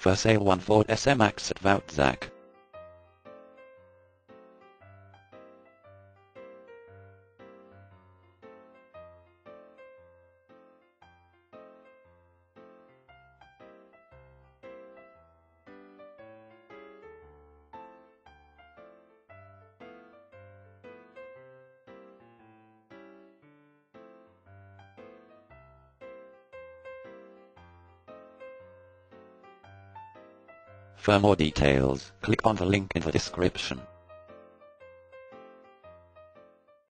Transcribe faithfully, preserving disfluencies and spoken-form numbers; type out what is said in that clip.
For sale one Ford S Max at Wautzach. For more details, click on the link in the description.